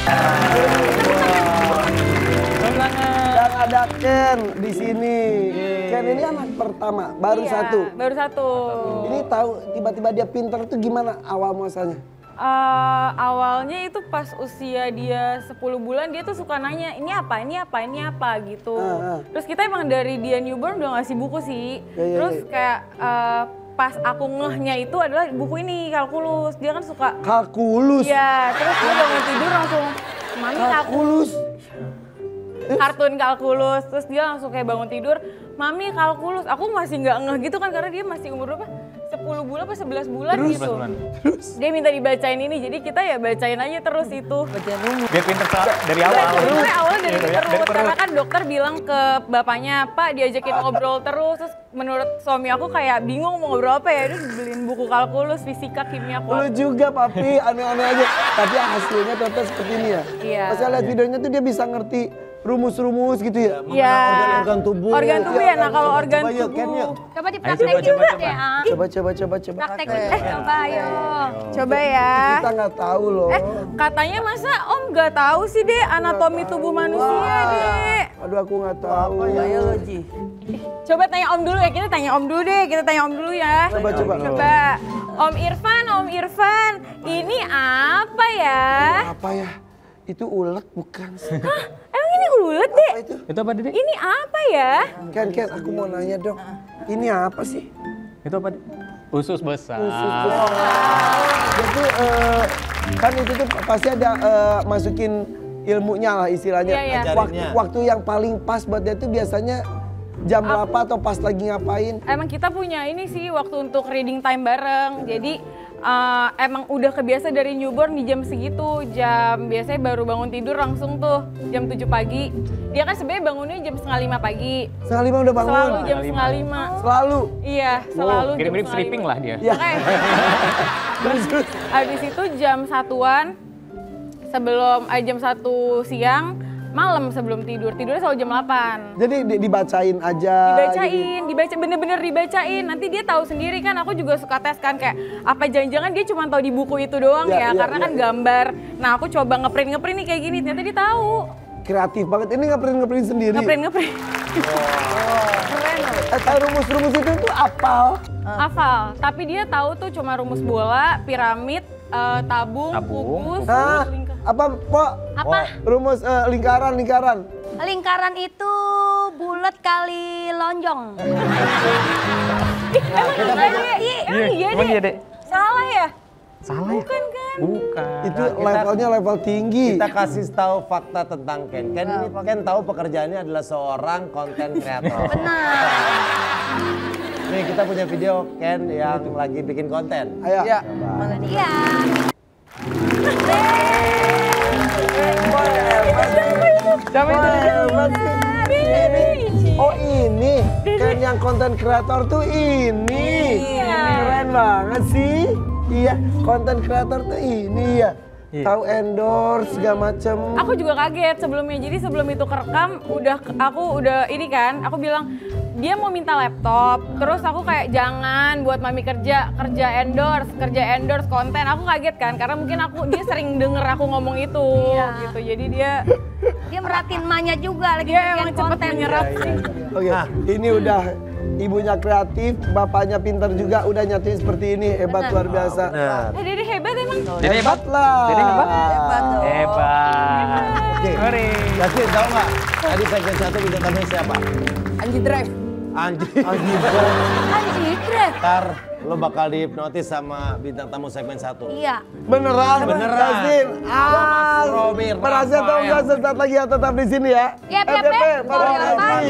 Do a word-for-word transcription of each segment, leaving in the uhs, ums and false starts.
Dan ada Ken di sini. Ken ini anak pertama, baru Iya, satu. Baru satu. Ini tahu tiba-tiba dia pinter tuh gimana awal muasalnya? Uh, awalnya itu pas usia dia sepuluh bulan dia tuh suka nanya ini apa, ini apa, ini apa gitu. Ah, ah. Terus kita emang dari dia newborn udah ngasih buku sih. Ya, ya, Terus ya. kayak uh, pas aku ngehnya itu adalah buku ini kalkulus. Dia kan suka. Kalkulus. Iya, terus dia bangun tidur langsung mami kalkulus. Kalkulus. Kartun kalkulus. Terus dia langsung kayak bangun tidur, mami kalkulus. Aku masih nggak ngeh gitu kan karena dia masih umur berapa? sepuluh bulan apa sebelas bulan Terus? gitu. bulan. Terus. Dia minta dibacain ini, jadi kita ya bacain aja terus itu. Biar pinter dari awal. Sebenarnya awalnya dari Gitu ya, terus, dari perut. karena kan dokter bilang ke bapaknya, Pak diajakin ngobrol terus, terus menurut suami aku kayak bingung mau ngobrol apa ya, terus beliin buku kalkulus, fisika, kimia, Lu kuantum. juga papi, aneh-aneh aja. Tapi hasilnya ternyata seperti ini ya. Iya. Pas saya lihat videonya tuh dia bisa ngerti rumus-rumus gitu ya. Iya. organ tubuh. Organ tubuh ya, nah kalau organ Coba yuk, Ken, tubuh. yuk. Coba Ayo, dipraktekin coba, coba, deh, coba. ah. Coba, coba, coba, coba. Praktekin, eh, coba ayo. Coba ya. Kita nggak tahu loh. Eh, katanya masa Om nggak tahu sih deh anatomi tubuh manusia deh. Aduh aku nggak tahu. Biologi. Coba tanya Om dulu ya, kita tanya Om dulu deh, kita tanya Om dulu ya. Coba, coba. Coba. Om Irfan, Om Irfan, ini apa ya? Apa ya? Itu ulet bukan sih? Hah? Emang ini ulet deh? Apa itu? Itu apa, Dede? Ini apa ya? Ken, Ken, aku mau nanya dong. Ini apa sih? Itu apa, Dede? Usus besar. Usus besar. Jadi eh, kan itu tuh pasti ada eh, masukin ilmunya lah istilahnya. Iya, iya. Waktu, Ajarinnya. waktu yang paling pas buat dia tuh biasanya jam berapa atau pas lagi ngapain? Emang kita punya ini sih waktu untuk reading time bareng. Jadi uh, emang udah kebiasa dari newborn di jam segitu. Jam biasanya baru bangun tidur langsung tuh jam tujuh pagi. Dia kan sebenarnya bangunnya jam setengah lima pagi. Setengah lima udah bangun? Selalu jam Setengah setengah lima. Selalu? Iya, selalu jam Mirip-mirip setengah stripping lima. lah dia. Ya. Oke. Terus, terus. Habis itu jam satuan sebelum eh, jam satu siang malam sebelum tidur. Tidurnya selalu jam delapan. Jadi di- dibacain aja. gitu. Dibacain, dibaca bener-bener dibacain. Nanti dia tahu sendiri kan. Aku juga suka tes kan kayak apa jangan-jangan dia cuma tahu di buku itu doang Ya, ya, ya, karena ya, kan ya. gambar. Nah aku coba ngeprint ngeprint nih kayak gini. Ternyata dia tahu. Kreatif banget. Ini ngeprint-ngeprint sendiri. Ngeprint ngeprint. Eh, tahu rumus-rumus itu tuh apal. Hafal. Tapi dia tahu tuh cuma rumus bola, piramid, eh, tabung, Tabung, kubus, Hah? lingkar. Apa, Pok? Apa? Rumus eh, lingkaran, lingkaran. Lingkaran itu bulat kali lonjong. Emang iya deh? Emang iya emang deh? iya, Dek. Salah ya? Salah ya? Bukan kan? Bukan. Itu Nah, kita- levelnya level tinggi. Kita kasih tahu fakta tentang Ken. Ken ini Ken tahu pekerjaannya adalah seorang konten kreator. Benar. Nih kita punya video Ken yang lagi bikin konten. Ayo. Ya, Coba. Iya. siapa itu? Hebat sih. Ini- Oh ini, kan yang konten kreator tuh ini. Iya. Keren banget sih. Iya, konten kreator tuh ini ya. Iya. Tahu endorse segala macem. Aku juga kaget sebelumnya. Jadi sebelum itu kerekam, udah aku udah ini kan, aku bilang dia mau minta laptop. Terus aku kayak jangan buat mami kerja, kerja endorse, kerja endorse konten. Aku kaget kan karena mungkin aku dia sering denger aku ngomong itu Iya. gitu. Jadi dia Dia merhatiin emaknya juga lagi dia bikin emang cepet konten. menyerap sih. Oke, ini udah ibunya kreatif, bapaknya pintar juga, udah nyatuin seperti ini. Hebat Benar. luar biasa. Nah, Eh Dede hebat emang. Jadi hebat. lah. Jadi hebat. Hebat dong. Hebat. oke. Sorry. Yasin tahu nggak? Tadi segmen satu bintang tamunya siapa? Anji Drive. Anji. Anjir, Dre. Ntar lo bakal dihipnotis sama bintang tamu segmen satu. Iya. Beneran? Beneran. Yasin. Ah, Robin merasa atau Rafael. enggak sesaat lagi ya tetap di sini ya. Yap, yap, F Y P, yap. para Betul, F Y P. Pak.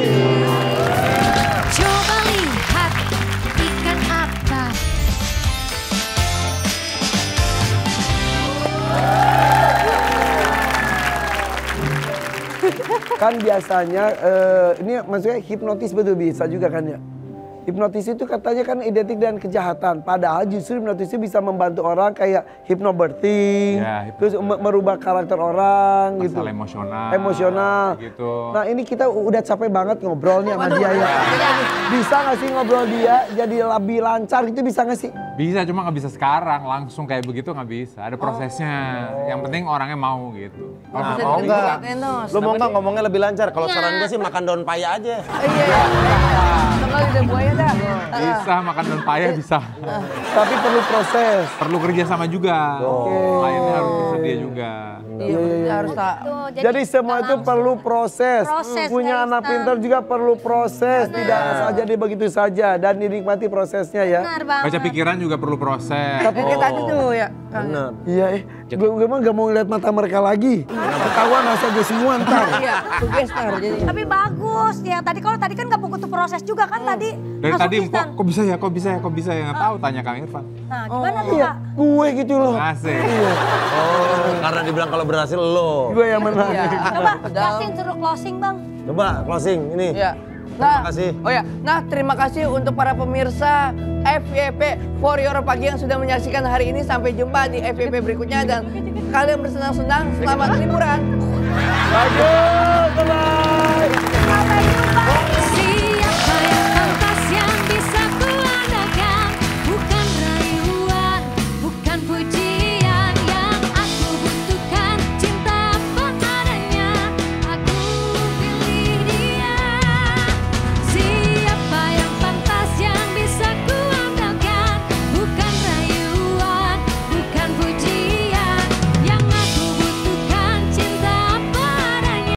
Coba lihat ikan apa. Kan biasanya, eh, ini maksudnya hipnotis betul bisa juga kan ya? Hipnotis itu katanya kan identik dengan kejahatan. Padahal justru hipnotis itu bisa membantu orang kayak hypnobirthing, Ya, hypnosis. terus me- merubah karakter orang gitu. Masalah emosional. Emosional. Gitu. Nah ini kita udah capek banget ngobrol nih sama dia ya. Bisa nggak sih ngobrol dia jadi lebih lancar gitu bisa nggak sih? Bisa, cuma nggak bisa sekarang. Langsung kayak begitu nggak bisa. Ada prosesnya. Yang penting orangnya mau gitu. Nah, mau nggak? Lu mau nggak ngomongnya lebih lancar? Kalau saran gue sih makan daun paya aja. Iya, iya. Tengah lidah buaya dah. Bisa makan daun paya bisa. Tapi perlu proses. Perlu kerja sama juga. Kliennya harus bersedia juga. Iya, bener, harus tak. Tuh, Jadi semua itu perlu proses. Proses, Punya kayak anak instan. pintar juga perlu proses. Tidak saja di begitu saja. Dan dinikmati prosesnya ya. Benar banget. Baca pikiran juga perlu proses. Kayak tadi tuh ya. Benar. Iya, eh. Gue, gue mah gak mau ngeliat mata mereka lagi. Ketahuan rasa gue semua ntar. Iya, tugas ntar jadi. Tapi bagus ya. Tadi kalau tadi kan nggak butuh proses juga kan tadi. Dari langsung tadi kok, instan. kok bisa ya, kok bisa ya, kok bisa ya. Nggak tahu, tanya Kang Irfan. Nah, gimana tuh Iya, Kak? gue gitu loh. Asik. Iya, Oh, karena dibilang kalau berhasil lo. gue yang menang. Iya. Coba Padahal- closing, suruh closing bang. Coba closing ini. Iya. Terima kasih. Oh ya, nah terima kasih untuk para pemirsa F Y P For Your Pagi yang sudah menyaksikan hari ini. Sampai jumpa di F Y P berikutnya dan kalian bersenang-senang. Selamat liburan. Bagus, bye-bye. Sampai jumpa.